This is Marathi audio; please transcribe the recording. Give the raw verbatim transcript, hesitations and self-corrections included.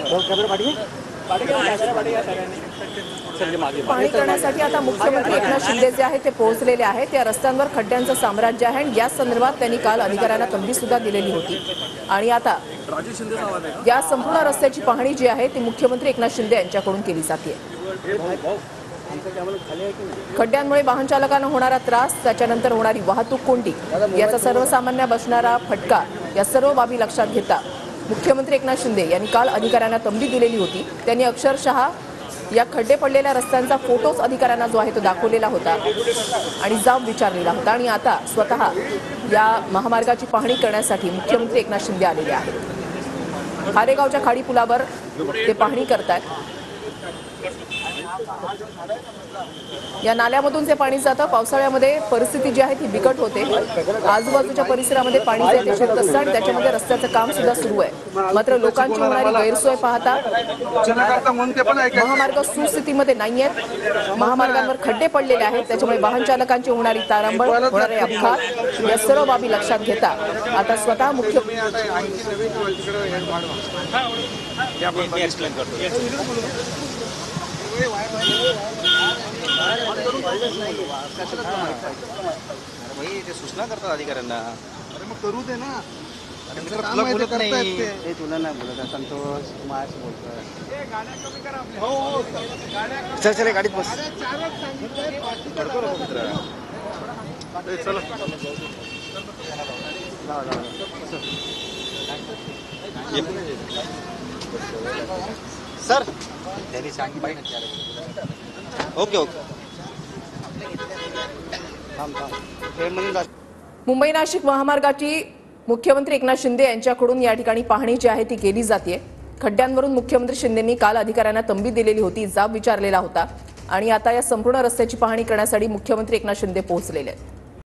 पाहणी करण्यासाठी आता मुख्यमंत्री एकनाथ शिंदे जे आहेत ते पोहोचलेले आहेत। या रस्त्यांवर खड्ड्यांचं साम्राज्य आहे आणि या संदर्भात त्यांनी काल अधिकाऱ्यांना तंबी सुद्धा दिलेली होती आणि आता या संपूर्ण रस्त्याची पाहणी जी आहे ती मुख्यमंत्री एकनाथ शिंदे यांच्याकडून केली जाते। खड्ड्यांमुळे वाहन चालकांना होणारा त्रास, त्याच्यानंतर होणारी वाहतूक कोंडी, याचा सर्वसामान्य बसणारा फटका, या सर्व बाबी लक्षात घेता मुख्यमंत्री एकनाथ शिंदे यांनी काल अधिकाऱ्यांना तंबी दिलेली होती। त्यांनी अक्षरशः या खड्डे पडलेल्या रस्त्यांचा फोटोच अधिकाऱ्यांना जो आहे तो दाखवलेला होता आणि जाब विचारलेला होता आणि आता स्वतः या महामार्गाची पाहणी करण्यासाठी मुख्यमंत्री एकनाथ शिंदे आलेले आहेत। खारेगावच्या खाडी पुलावर ते पाहणी करतात। या नाल्यामधून जे पाणी जातं, पावसाळ्यामध्ये परिस्थिती जी आहे ती बिकट होते। आजूबाजूच्या परिसरामध्ये पाणी जे आहे ते शिरत असतं आणि त्याच्यामध्ये रस्त्याचं काम सुद्धा सुरू आहे। मात्र लोकांची होणारी गैरसोय पाहता महामार्ग सुस्थितीमध्ये नाही आहेत। महामार्गांवर खड्डे पडलेले आहेत, त्याच्यामुळे वाहन चालकांची होणारी तारांबळ, होणारे अपघात, या सर्व बाबी लक्षात घेता आता स्वतः मुख्य भाई ते सूचना करतात अधिकाऱ्यांना। अरे मग करू दे ना, तुला बोलत नाही ते तुला नाही बोलत, संतोष कुमार बोलतोय। हो हो चल चल गाडीत बस। सर त्यांनी सांगितलं पाहिजे। ओके ओके मुंबई नाशिक महामार्गाची मुख्यमंत्री एकनाथ शिंदे यांच्याकडून या ठिकाणी पाहणी जी आहे ती केली जाते। खड्ड्यांवरून मुख्यमंत्री शिंदेंनी काल अधिकाऱ्यांना तंबी दिलेली होती, जाब विचारलेला होता आणि आता या संपूर्ण रस्त्याची पाहणी करण्यासाठी मुख्यमंत्री एकनाथ शिंदे पोहोचलेले आहेत।